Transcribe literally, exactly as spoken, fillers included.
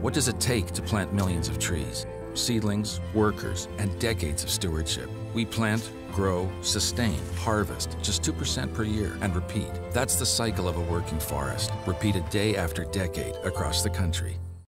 What does it take to plant millions of trees? Seedlings, workers, and decades of stewardship. We plant, grow, sustain, harvest, just two percent per year, and repeat. That's the cycle of a working forest, repeated day after decade across the country.